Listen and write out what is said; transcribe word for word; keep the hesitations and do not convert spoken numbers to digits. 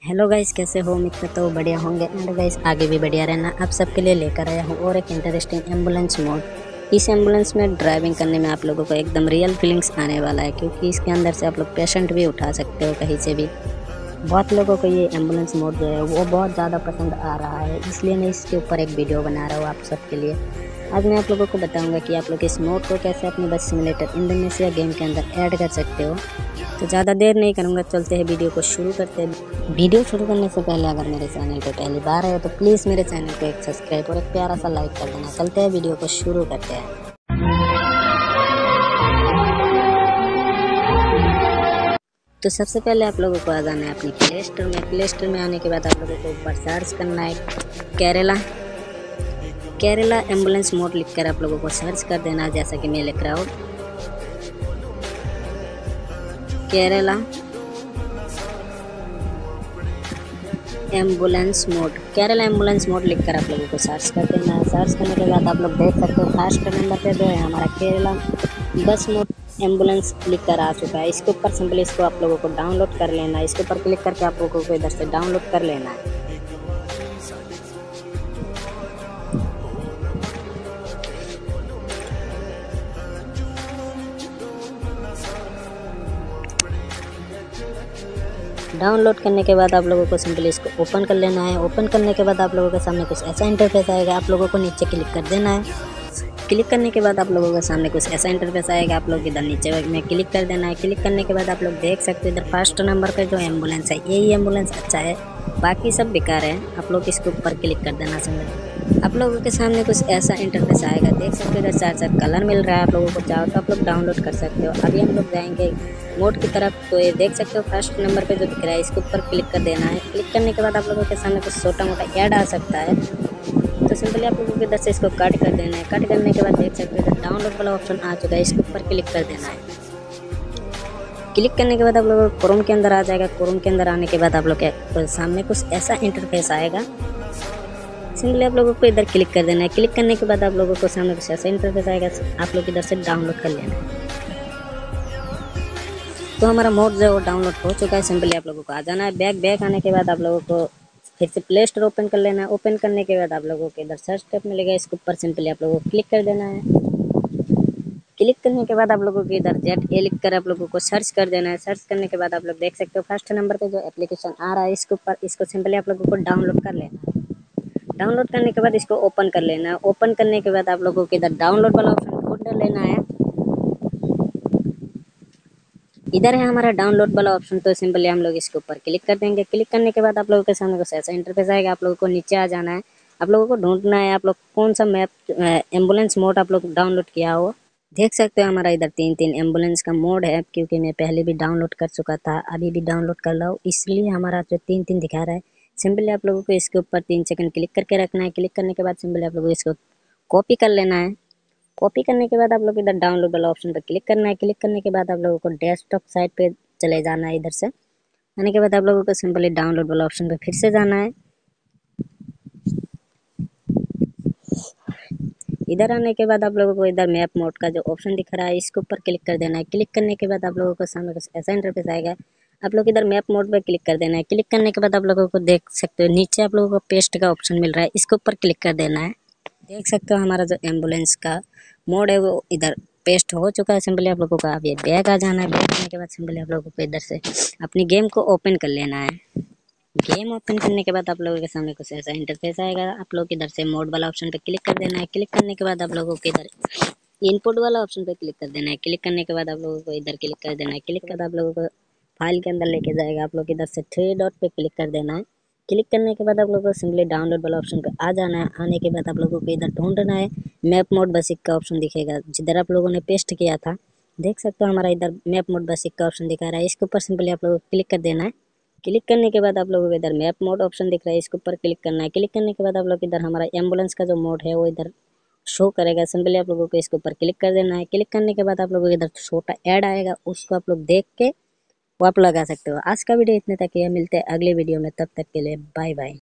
Hello guys, कैसे हो? उम्मीद करता हूँ बढ़िया होंगे। एंड गाइस, आगे भी बढ़िया रहना। आप सबके लिए लेकर आया हूँ और एक इंटरेस्टिंग एम्बुलेंस मोड। इस एम्बुलेंस में ड्राइविंग करने में आप लोगों को एकदम रियल फीलिंग्स आने वाला है, क्योंकि इसके अंदर से आप लोग पेशेंट भी उठा सकते हो कहीं से भी। बहुत लोगों को ये एम्बुलेंस मोड जो है वो बहुत ज़्यादा पसंद आ रहा है, इसलिए मैं इसके ऊपर एक वीडियो बना रहा हूँ आप सबके लिए। आज मैं आप लोगों को बताऊंगा कि आप लोग इस मोड को कैसे अपने बस सिमुलेटर इंडोनेशिया गेम के अंदर ऐड कर सकते हो। तो ज़्यादा देर नहीं करूँगा, चलते हैं वीडियो को शुरू करते हैं। वीडियो शुरू करने से पहले अगर मेरे चैनल पे पहली बार है तो प्लीज़ मेरे चैनल को एक सब्सक्राइब और एक प्यारा सा लाइक कर देना। चलते हैं, वीडियो को शुरू करते हैं। तो सबसे पहले आप लोगों को आ जाना है अपनी प्ले स्टोर में। प्ले स्टोर में आने के बाद आप लोगों को ऊपर सर्च करना है केरला केरला एम्बुलेंस मोड लिखकर आप लोगों को सर्च कर देना है, जैसा कि मैं लिख रहा हूँ Kerala ambulance mode. Kerala ambulance mode लिखकर आप लोगों को सर्च कर देना है। सर्च करने के बाद आप लोग देख सकते हो फर्स्ट नंबर पे जो है हमारा केरला बस मोड एम्बुलेंस लिखकर आ चुका है। इसके ऊपर सिंपली इसको आप लोगों को डाउनलोड कर लेना है। इसके ऊपर क्लिक करके आप लोगों को इधर से डाउनलोड कर लेना है। डाउनलोड करने के बाद आप लोगों को सिंपली इसको ओपन कर लेना है। ओपन करने के बाद आप लोगों के सामने कुछ ऐसा इंटरफेस आएगा। आप लोगों को नीचे क्लिक कर देना है। क्लिक करने के बाद आप लोगों के सामने कुछ ऐसा इंटरफेस आएगा। आप लोग इधर नीचे में क्लिक कर देना है। क्लिक करने के बाद आप लोग देख सकते हो इधर फर्स्ट नंबर पे जो एम्बुलेंस है यही एम्बुलेंस अच्छा है, बाकी सब बेकार है। आप लोग इसके ऊपर क्लिक कर देना। समझ आप लोगों के सामने कुछ ऐसा इंटरफेस आएगा। देख सकते हो इधर चार चार कलर मिल रहा है। आप लोगों को चाहो तो आप लोग डाउनलोड कर सकते हो। अभी हम लोग जाएंगे मोड की तरफ। तो ये देख सकते हो फर्स्ट नंबर पे जो दिख रहा है इसके ऊपर क्लिक कर देना है। क्लिक करने के बाद आप लोगों के सामने कुछ छोटा मोटा ऐड आ सकता है, तो सिंपली आप लोगों के इधर से इसको कट कर देना है। कट करने के बाद देख सकते हो इधर डाउनलोड वाला ऑप्शन आ चुका है, इसके ऊपर क्लिक कर देना है। क्लिक करने के बाद आप लोगों को क्रोम के अंदर आ जाएगा। क्रोम के अंदर आने के बाद आप लोग के सामने कुछ ऐसा इंटरफेस आएगा। सिंपली आप लोगों को इधर क्लिक कर देना है। क्लिक करने के बाद आप लोगों को सामने कुछ ऐसा इंटरफेस आएगा। आप लोग इधर से डाउनलोड कर लेना है। तो हमारा मोड जो है वो डाउनलोड हो चुका है। सिंपली आप लोगों को आ जाना है। बैक बैक आने के बाद आप लोगों को फिर से प्ले स्टोर ओपन कर लेना है। ओपन करने के बाद आप लोगों को इधर सर्च टैब मिलेगा, इसके ऊपर सिंपली आप लोगों को क्लिक कर देना है। क्लिक करने के बाद आप लोगों को इधर जेड ए लिख कर आप लोगों को सर्च कर देना है। सर्च करने के बाद आप लोग देख सकते हो फर्स्ट नंबर पे जो एप्लीकेशन आ रहा है इसके ऊपर इसको सिंपली आप लोगों को डाउनलोड कर लेना है। डाउनलोड करने के बाद इसको ओपन कर लेना है। ओपन करने के बाद आप लोगों को इधर डाउनलोड वाला ऑप्शन ढूंढ लेना है। इधर है हमारा डाउनलोड वाला ऑप्शन, तो सिंपली हम लोग इसके ऊपर क्लिक कर देंगे। क्लिक करने के बाद आप लोगों के सामने कुछ ऐसा इंटरफेस आएगा। आप लोगों को नीचे आ जाना है। आप लोगों को ढूंढना है आप लोग कौन सा मैप एम्बुलेंस मोड आप लोग डाउनलोड किया हो। देख सकते हो हमारा इधर तीन तीन एम्बुलेंस का मोड है, क्योंकि मैं पहले भी डाउनलोड कर चुका था, अभी भी डाउनलोड कर रहा हूँ, इसलिए हमारा जो तीन तीन दिखा रहा है। सिंपली आप लोगों को इसके ऊपर तीन सेकंड क्लिक करके रखना है। क्लिक करने के बाद सिंपली आप लोगों को इसको कॉपी कर लेना है। कॉपी करने के बाद आप लोग इधर डाउनलोड वाला ऑप्शन पर क्लिक करना है। क्लिक करने के बाद आप लोगों को डेस्कटॉप साइट पे चले जाना है। इधर से आने के बाद आप लोगों को सिंपली डाउनलोड वाला ऑप्शन पे फिर से जाना है। इधर आने के बाद आप लोगों को इधर मैप मोड का जो ऑप्शन दिख रहा है इसके ऊपर क्लिक कर देना है। क्लिक करने के बाद आप लोगों को सामने कुछ ऐसा इंटरफेस आएगा। आप लोग इधर मैप मोड पे क्लिक कर देना है। क्लिक करने के बाद आप लोगों को देख सकते हो नीचे आप लोगों को पेस्ट का ऑप्शन मिल रहा है, इसके ऊपर क्लिक कर देना है। देख सकते हो हमारा जो एम्बुलेंस का मोड है वो इधर पेस्ट हो चुका है। सिंपली आप लोगों को अब ये बैक आ जाना है। बैक आने के बाद सिंपली आप लोगों को इधर से अपनी गेम को ओपन कर लेना है। गेम ओपन करने के बाद आप लोगों के सामने कुछ ऐसा इंटरफेस आएगा। आप लोग इधर से मोड वाला ऑप्शन पे क्लिक कर देना है। क्लिक करने के बाद आप लोगों को इधर इनपुट वाला ऑप्शन पे क्लिक कर देना है। क्लिक करने के बाद आप लोगों को इधर क्लिक कर देना है। क्लिक कर आप लोगों को फाइल के अंदर लेके जाएगा। आप लोग इधर से थ्री डॉट पे क्लिक कर देना है। क्लिक करने के बाद आप लोगों को सिंपली डाउनलोड वाला ऑप्शन पे आ जाना है। आने के बाद आप लोगों को इधर ढूंढना है मैप मोड बेसिक का ऑप्शन दिखेगा, जिधर आप लोगों ने पेस्ट किया था। देख सकते हो हमारा इधर मैप मोड बेसिक का ऑप्शन दिखा रहा है, इसके ऊपर सिंपली आप लोगों को क्लिक कर देना है। क्लिक करने के बाद आप लोगों को इधर मैप मोड ऑप्शन दिख रहा है, इसके ऊपर क्लिक करना है। क्लिक करने के बाद आप लोग इधर हमारा एम्बुलेंस का जो मोड है वो इधर शो करेगा। सिंपली आप लोगों को इसके ऊपर क्लिक कर देना है। क्लिक करने के बाद आप लोगों को इधर छोटा ऐड आएगा, उसको आप लोग देख के वो आप लगा सकते हो। आज का वीडियो इतने तक है, मिलते हैं अगले वीडियो में, तब तक के लिए बाय बाय।